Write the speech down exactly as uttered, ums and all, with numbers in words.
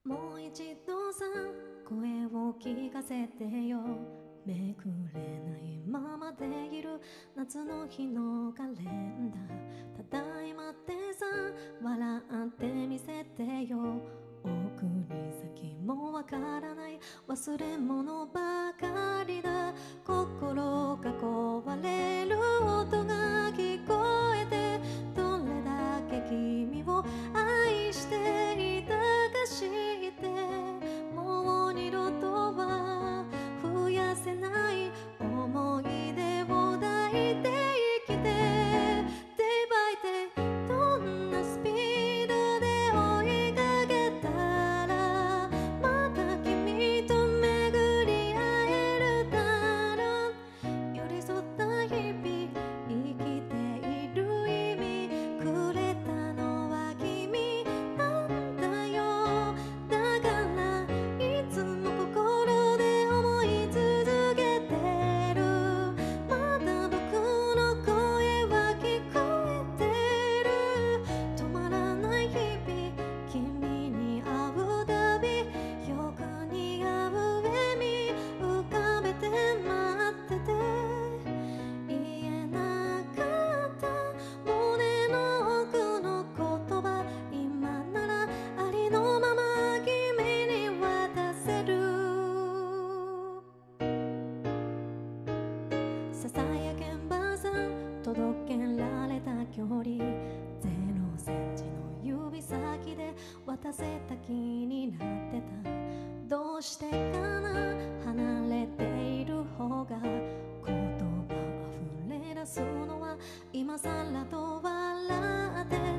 もう一度さ声を聞かせてよ。めくれないままでいる夏の日のカレンダー。ただいまってさ笑ってみせてよ。送り先もわからない忘れ物ばかりだ。心が壊れる音が聞こえて、どれだけ君を愛していたか知って、もう二度とは増やせない思い出を抱いて生きて Day by day どんなスピードで追いかけたらまた君と巡り会えるだろう。寄り添った日々生きている意味くれたのは君なんだよ。だからいつも心で思い続けてる。まだ僕の声は聞こえてる。止まらない日々君に会うたびよく似合う笑み浮かべて待ってて。言えなかった胸の奥の言葉、今ならありのまま君に渡せる。ささやけんばさん届けられた距離、ゼロセンチの指先で渡せた気になってた。どうしてかな離れている方が言葉溢れ出すのは今更と笑って